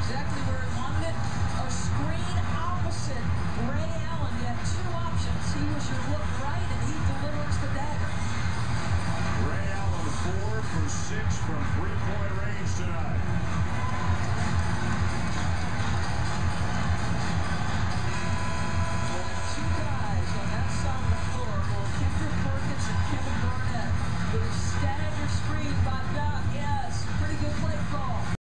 exactly where he wanted it. A screen opposite Ray Allen. He had two options. He was your look right, and he delivers the dagger. Ray Allen 4 for 6 from three-point range tonight.